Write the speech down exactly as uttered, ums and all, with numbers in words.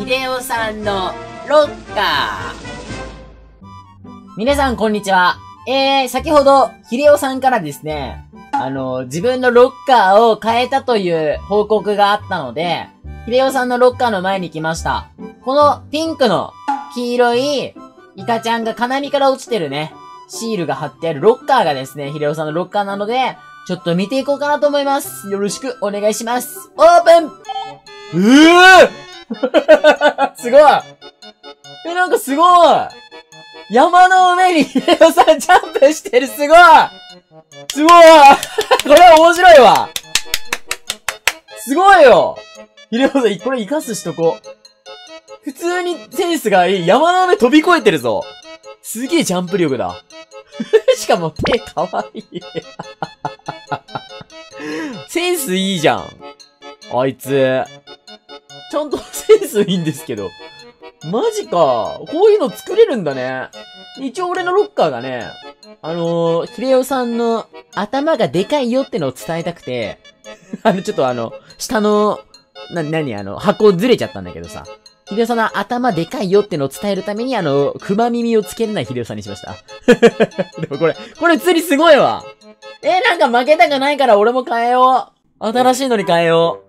秀夫さんのロッカー。皆さんこんにちは。えー、先ほど、秀夫さんからですね、あの、自分のロッカーを変えたという報告があったので、秀夫さんのロッカーの前に来ました。このピンクの黄色いイカちゃんが金網から落ちてるね、シールが貼ってあるロッカーがですね、秀夫さんのロッカーなので、ちょっと見ていこうかなと思います。よろしくお願いします。オープンうぅすごいえ、なんかすごい山の上に秀夫さんジャンプしてるすごいすごいこれは面白いわすごいよ秀夫さん、これ活かすしとこ。普通にセンスがいい。山の上飛び越えてるぞ。すげえジャンプ力だ。しかも手かわいい。センスいいじゃん。あいつ。ちゃんとセンスいいんですけど。マジか。こういうの作れるんだね。一応俺のロッカーがね、あのー、秀夫さんの頭がでかいよってのを伝えたくて、あの、ちょっとあの、下の、な、なにあの、箱ずれちゃったんだけどさ。秀夫さんの頭でかいよってのを伝えるためにあの、熊耳をつけれない秀夫さんにしました。でもこれ、これ釣りすごいわ。えー、なんか負けたくないから俺も変えよう。新しいのに変えよう。